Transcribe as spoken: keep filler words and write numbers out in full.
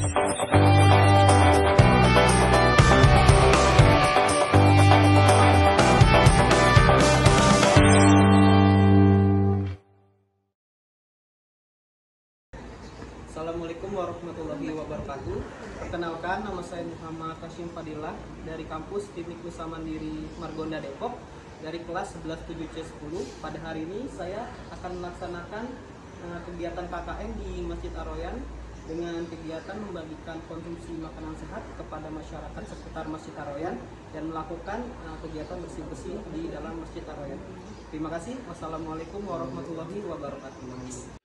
Assalamualaikum warahmatullahi wabarakatuh. Perkenalkan, nama saya Muhammad Hashim Fadilah dari kampus Teknik Usaha Mandiri Margonda Depok dari kelas sebelas tujuh C sepuluh. Pada hari ini saya akan melaksanakan uh, kegiatan K K N di Masjid Ar-Royan dengan kegiatan membagikan konsumsi makanan sehat kepada masyarakat sekitar Masjid Ar-Royan dan melakukan uh, kegiatan bersih-bersih di dalam Masjid Ar-Royan. Terima kasih. Wassalamualaikum warahmatullahi wabarakatuh.